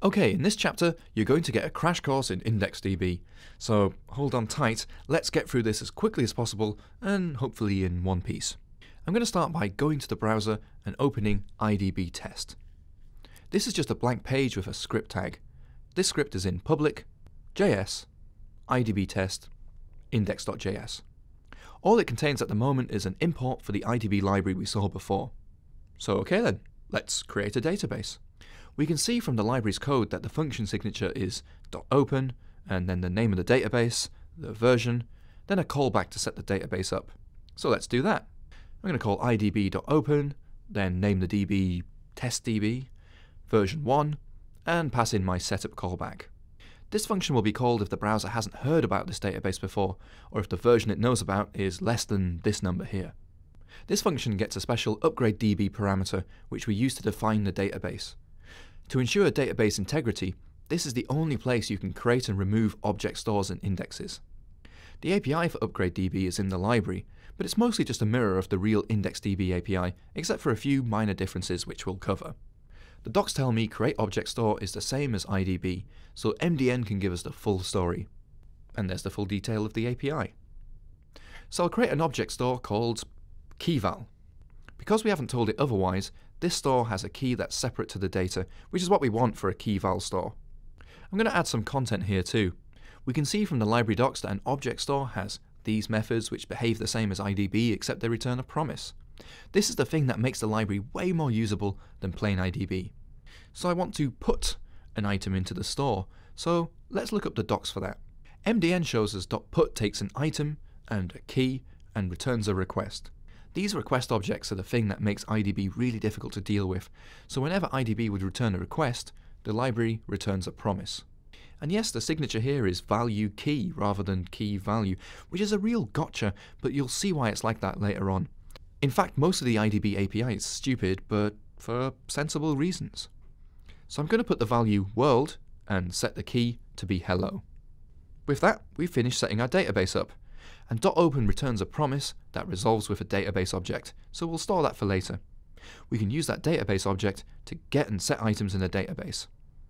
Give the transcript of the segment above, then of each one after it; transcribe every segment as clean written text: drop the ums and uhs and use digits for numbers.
Okay, in this chapter, you're going to get a crash course in IndexedDB. So hold on tight, let's get through this as quickly as possible, and hopefully in one piece. I'm going to start by going to the browser and opening IDB test. This is just a blank page with a script tag. This script is in public, JS, IDB test, index.js. All it contains at the moment is an import for the IDB library we saw before. So okay then, let's create a database. We can see from the library's code that the function signature is .open, and then the name of the database, the version, then a callback to set the database up. So let's do that. I'm going to call idb.open, then name the DB testDB, version 1, and pass in my setup callback. This function will be called if the browser hasn't heard about this database before, or if the version it knows about is less than this number here. This function gets a special upgradeDB parameter, which we use to define the database. To ensure database integrity, this is the only place you can create and remove object stores and indexes. The API for upgradeDB is in the library, but it's mostly just a mirror of the real IndexedDB API, except for a few minor differences which we'll cover. The docs tell me create object store is the same as IDB, so MDN can give us the full story. And there's the full detail of the API. So I'll create an object store called keyval. Because we haven't told it otherwise, this store has a key that's separate to the data, which is what we want for a keyval store. I'm going to add some content here too. We can see from the library docs that an object store has these methods which behave the same as IDB except they return a promise. This is the thing that makes the library way more usable than plain IDB. So I want to put an item into the store, so let's look up the docs for that. MDN shows us .put takes an item and a key and returns a request. These request objects are the thing that makes IDB really difficult to deal with, so whenever IDB would return a request, the library returns a promise. And yes, the signature here is value key rather than key value, which is a real gotcha, but you'll see why it's like that later on. In fact, most of the IDB API is stupid, but for sensible reasons. So I'm going to put the value world and set the key to be hello. With that, we've finished setting our database up. And .open returns a promise that resolves with a database object, so we'll store that for later. We can use that database object to get and set items in the database.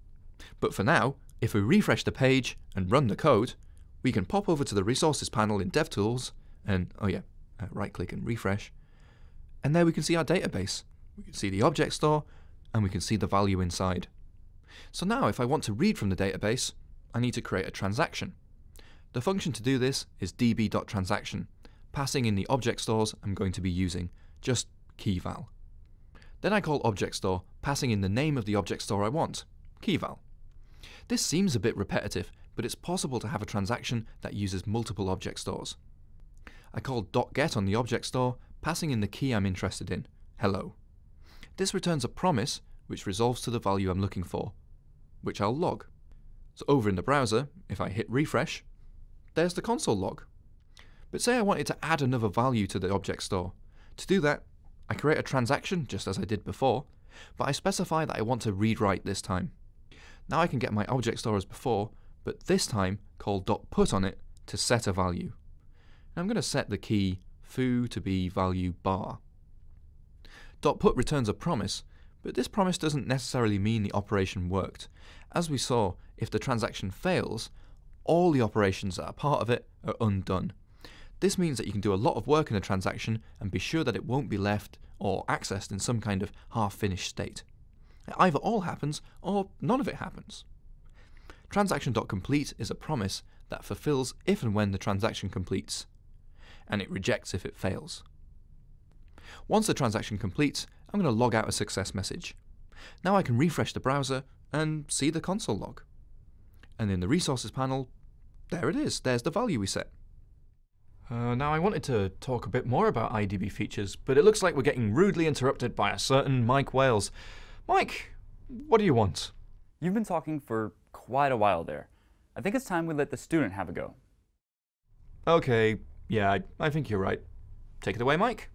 But for now, if we refresh the page and run the code, we can pop over to the resources panel in DevTools and, right click and refresh, and there we can see our database. We can see the object store and we can see the value inside. So now if I want to read from the database, I need to create a transaction. The function to do this is db.transaction, passing in the object stores I'm going to be using, just keyval. Then I call object store, passing in the name of the object store I want, keyval. This seems a bit repetitive, but it's possible to have a transaction that uses multiple object stores. I call .get on the object store, passing in the key I'm interested in, hello. This returns a promise which resolves to the value I'm looking for, which I'll log. So over in the browser, if I hit refresh, there's the console log. But say I wanted to add another value to the object store. To do that, I create a transaction just as I did before, but I specify that I want to read-write this time. Now I can get my object store as before, but this time call .put on it to set a value. And I'm going to set the key foo to be value bar. .put returns a promise, but this promise doesn't necessarily mean the operation worked. As we saw, if the transaction fails, all the operations that are part of it are undone. This means that you can do a lot of work in a transaction and be sure that it won't be left or accessed in some kind of half-finished state. Either all happens or none of it happens. Transaction.complete is a promise that fulfills if and when the transaction completes, and it rejects if it fails. Once the transaction completes, I'm going to log out a success message. Now I can refresh the browser and see the console log. And in the resources panel, there it is, there's the value we set. Now I wanted to talk a bit more about IDB features, but it looks like we're getting rudely interrupted by a certain Mike Wales. Mike, what do you want? You've been talking for quite a while there. I think it's time we let the student have a go. Okay, yeah, I think you're right. Take it away, Mike.